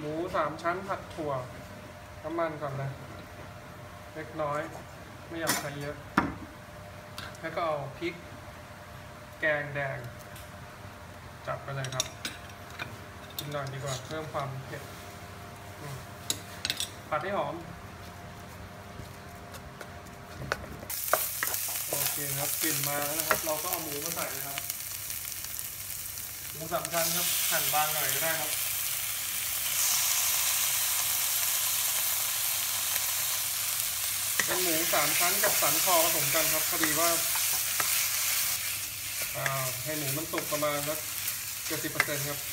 หมู3 ชั้นผัดถั่วน้ำมันก่อนนะเล็กน้อยไม่อยากใช้เยอะแล้วก็เอาพริกแกงแดงจับไปเลยครับกินหน่อยดีกว่าเพิ่มความเผ็ดผัดให้หอมโอเคครับกลิ่นมาแล้วนะครับเราก็เอาหมูมาใส่นะครับหมู3 ชั้นครับหั่นบางหน่อยก็ได้ครับเป็นหมู3 ชั้นกับสันคอผสมกันครับพอดีว่าให้หมูมันสุกประมาณสัก70%ครับ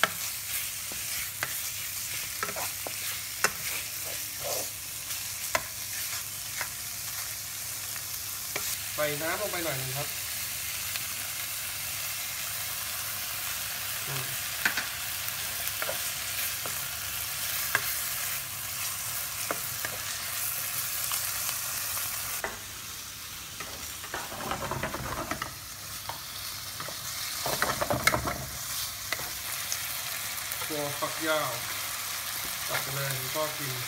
ใส่น้ำลงไปหน่อยนึงครับตัวฝักยาวตัดไปเลยก็กิน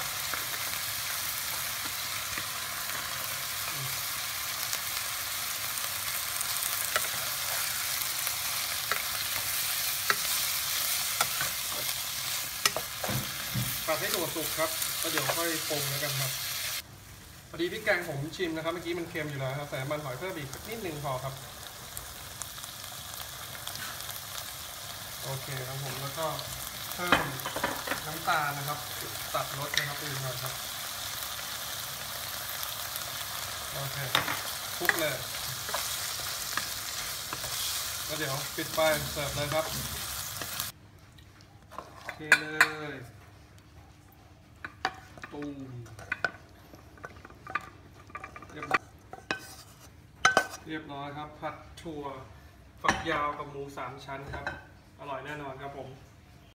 ผัดให้ถั่วสุกครับก็เดี๋ยวค่อยปรุงแล้วกันครับพอดีพริกแกงผมชิมนะครับเมื่อกี้มันเค็มอยู่แล้วครับใส่น้ำมันหอยเพิ่มอีกนิดนึงพอครับโอเคครับผมแล้วก็เพิ่มน้ำตาลนะครับตัดรสนะครับอื่นหน่อยครับโอเคคลุกเลยแล้วเดี๋ยวปิดไฟเสิร์ฟเลยครับโอเคเลยตูมเรียบร้อยครับผัดถั่วฝักยาวกับหมู3 ชั้นครับอร่อยแน่นอนครับผม